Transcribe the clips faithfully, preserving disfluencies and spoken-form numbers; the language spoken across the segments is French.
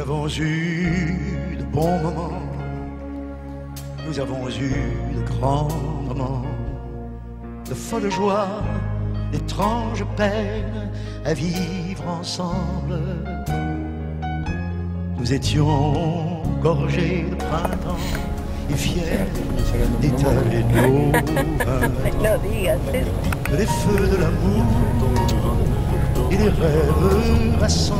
avons eu de bons moments, nous avons eu de grands moments, de folles joies, d'étranges peines à vivre ensemble. Nous étions gorgés de printemps et fiers d'étaler nos vins, les feux de l'amour et les rêves rassemblent.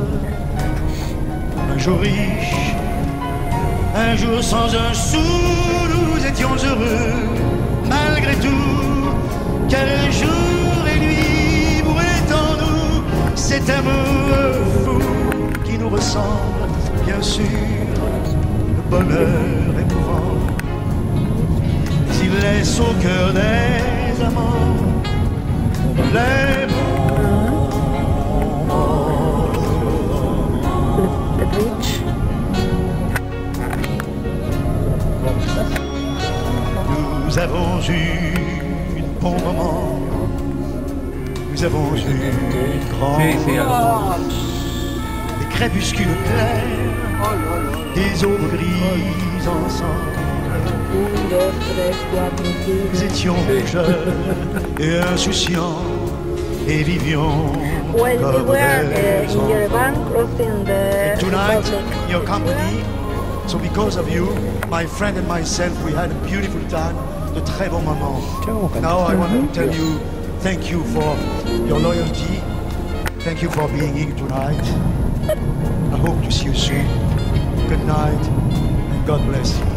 Un jour riche, un jour sans un sou, nous étions heureux malgré tout, car les jours et nuits brûlaient en nous cet amour fou qui nous ressemble, bien sûr, le bonheur émouvant. Mais il laisse au cœur des amants les bons moments. The bridge. Nous avons eu de bons moments, nous avons eu de grands moments, des crépuscules clairs, des aubes grises ensemble. Nous étions jeunes et insouciants et vivions When we comme were uh, des in your enfants. bank crossing the Tonight, public. in your company, so because of you, my friend and myself, we had a beautiful time, de très bons moments. Now I want to tell you, thank you for your loyalty. Thank you for being here tonight. I hope to see you soon. Good night, and God bless you.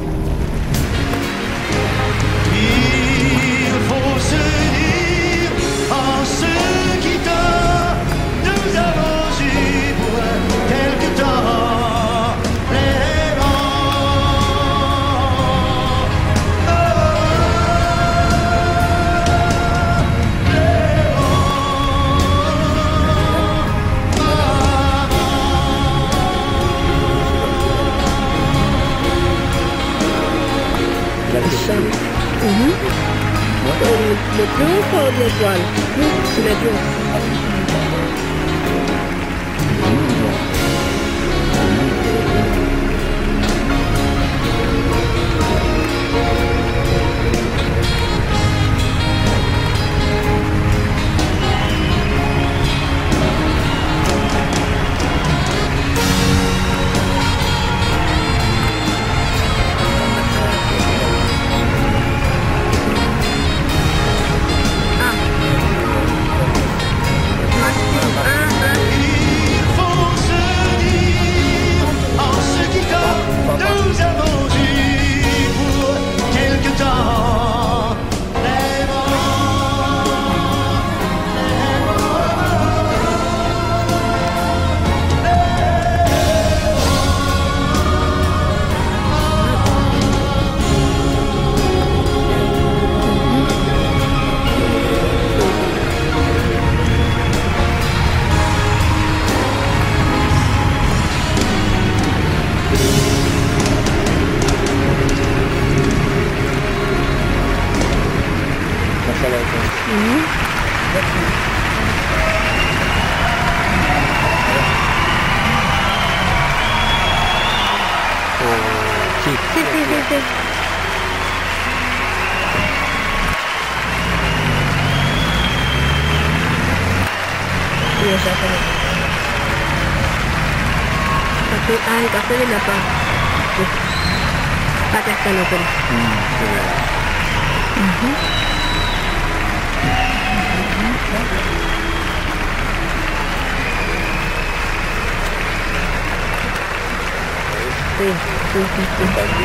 Il faut se dire en se quittant, nous avons eu pour quelque temps les vents. Les Mhm. Le, le triomphe ou l'étoile? C'est le triomphe. Il faut se dire en se quittant, nous avons eu pour quelque temps les vents, les Sí, sí, sí, sí. Sí, exactamente. Café, ah, el café de la paz. Sí. Acá está la peli. Ujú. Sí, sí, sí, sí.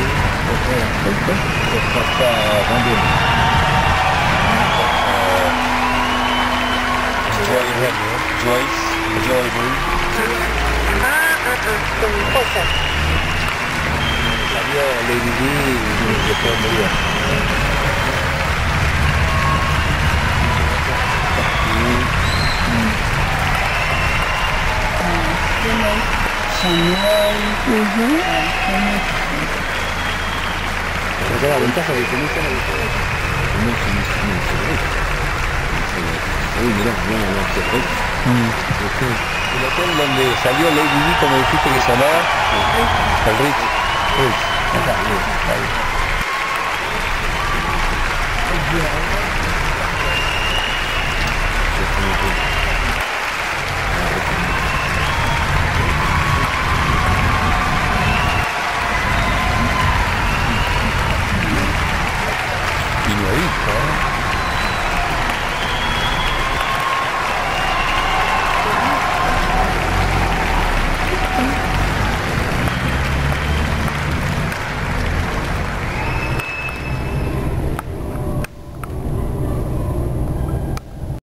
Joyce, Joy Blue. Ah, ah, ah, con cosas. Salió Lady Di y después murió. Ujú. Esa es la ventaja de que no está la diferencia. No se dice, no se ve. Uy, mira, mira, no se ve. Mm, sí. El hotel donde salió Lady Di, como dijiste que se llamaba, el Ritz. Ritz. Acá, ahí.